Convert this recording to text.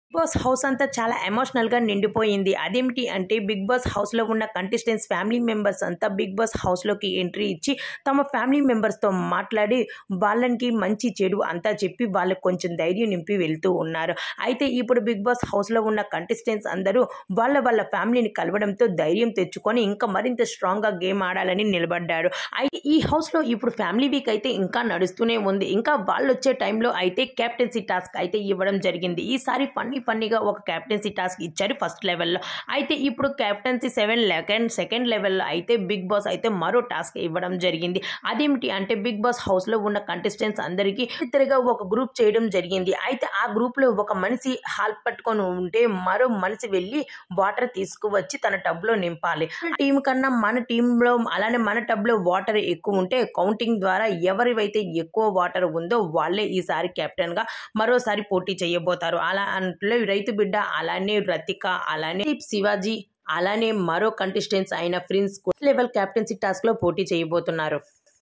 Boss house అంతా చాలా ఎమోషనల్గా నిండిపోయింది. అదేమిటి అంటే బిగ్ బాస్ హౌస్లో ఉన్న కంటెస్టెంట్స్ ఫ్యామిలీ మెంబర్స్ అంతా బిగ్ బాస్ హౌస్లోకి ఎంట్రీ ఇచ్చి తమ ఫ్యామిలీ మెంబర్స్తో మాట్లాడి వాళ్ళకి మంచి చెడు అంతా చెప్పి వాళ్ళకి కొంచెం ధైర్యం నింపి వెళ్తూ ఉన్నారు. అయితే ఇప్పుడు బిగ్ బాస్ హౌస్లో ఉన్న కంటెస్టెంట్స్ అందరూ వాళ్ళ ఫ్యామిలీని కలవడంతో ధైర్యం తెచ్చుకొని ఇంకా మరింత స్ట్రాంగ్గా గేమ్ ఆడాలని నిలబడ్డారు. అయితే ఈ హౌస్లో ఇప్పుడు ఫ్యామిలీ వీక్ అయితే ఇంకా నడుస్తూనే ఉంది. ఇంకా వాళ్ళు వచ్చే టైంలో అయితే క్యాప్టెన్సీ టాస్క్ అయితే ఇవ్వడం జరిగింది. ఈసారి ఫన్నీగా ఒక క్యాప్టెన్సీ టాస్క్ ఇచ్చారు ఫస్ట్ లెవెల్లో. అయితే ఇప్పుడు క్యాప్టెన్సీ 7 సెకండ్ లెవెల్లో అయితే బిగ్ బాస్ అయితే మరో టాస్క్ ఇవ్వడం జరిగింది. అదేమిటి అంటే బిగ్ బాస్ హౌస్లో ఉన్న కంటెస్టెంట్స్ అందరికీ ఇద్దరుగా ఒక గ్రూప్ చేయడం జరిగింది. అయితే ఆ గ్రూప్లో ఒక మనిషి హాల్ పట్టుకొని ఉంటే మరో మనిషి వెళ్ళి వాటర్ తీసుకువచ్చి తన టబ్లో నింపాలి. టీం కన్నా మన టీంలో అలానే మన టబ్లో వాటర్ ఎక్కువ ఉంటే కౌంటింగ్ ద్వారా ఎవరివైతే ఎక్కువ వాటర్ ఉందో వాళ్ళే ఈసారి కెప్టెన్గా మరోసారి పోటీ చేయబోతారు. అలా అంటే రైతు బిడ్డ, అలానే రతిక, అలానే శివాజీ, అలానే మరో కంటెస్టెంట్స్ అయిన ఫ్రిన్స్ లెవెల్ క్యాప్టెన్సీ టాస్క్ లో పోటీ చేయబోతున్నారు.